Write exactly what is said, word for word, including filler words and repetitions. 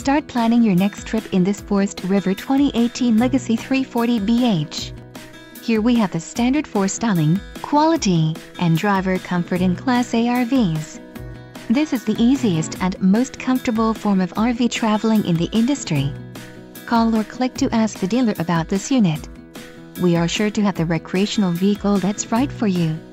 Start planning your next trip in this Forest River twenty eighteen Legacy three forty B H. Here we have the standard for styling, quality, and driver comfort in Class A R Vs. This is the easiest and most comfortable form of R V traveling in the industry. Call or click to ask the dealer about this unit. We are sure to have the recreational vehicle that's right for you.